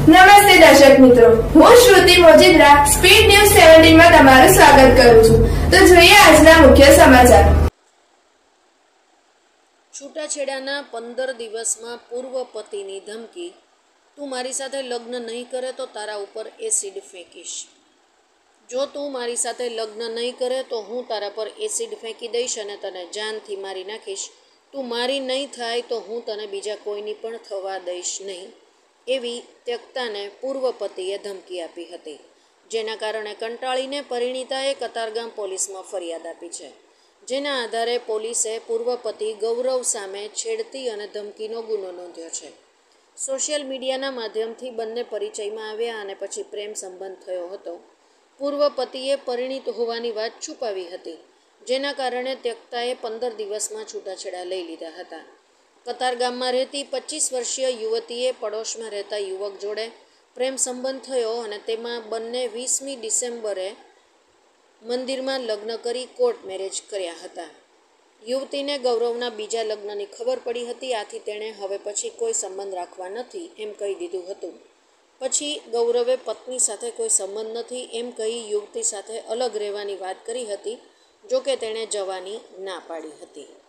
નમસ્તે દર્શક મિત્રો, હું શ્રુતિ મોજીદ્રા સ્પીડ ન્યૂઝ 17 માં તમારું સ્વાગત કરું છું। તો જોઈએ આજના મુખ્ય સમાચાર। છૂટાછેડાના 15 દિવસમાં પૂર્વ પતિની ધમકી, તું મારી સાથે લગ્ન નહીં કરે તો તારા ઉપર એસિડ ફેંકીશ। જો તું મારી સાથે લગ્ન નહીં કરે તો હું તારા પર એસિડ ફેંકી દઈશ અને તને જાનથી મારી નાખીશ। તું મારી નહીં થાય તો હું તને બીજા કોઈની પણ થવા દઈશ નહીં, એવી ત્યક્તાને પૂર્વ પતિએ ધમકી આપી હતી, જેના કારણે કંટાળીને પરિણીતાએ કતારગામ પોલીસમાં ફરિયાદ આપી છે, જેના આધારે પોલીસે પૂર્વ પતિ ગૌરવ સામે છેડતી અને ધમકીનો ગુનો નોંધ્યો છે। સોશિયલ મીડિયાના માધ્યમથી બંને પરિચયમાં આવ્યા અને પછી પ્રેમ સંબંધ થયો હતો। પૂર્વ પતિએ પરિણીત હોવાની વાત છુપાવી હતી, જેના કારણે ત્યક્તાએ 15 દિવસમાં છૂટાછેડા લઈ લીધા હતા। કતારગામમાં રહેતી 25 વર્ષીય યુવતીએ પડોશમાં રહેતા યુવક જોડે પ્રેમ સંબંધ થયો અને તેમાં બંને 20મી ડિસેમ્બરે મંદિરમાં લગ્ન કરી કોર્ટ મેરેજ કર્યા હતા। યુવતીને ગૌરવના બીજા લગ્નની ખબર પડી હતી, આથી તેણે હવે પછી કોઈ સંબંધ રાખવા નથી એમ કહી દીધું હતું। પછી ગૌરવે પત્ની સાથે કોઈ સંબંધ નથી એમ કહી યુવતી સાથે અલગ રહેવાની વાત કરી હતી, જોકે તેણે જવાની ના પાડી હતી।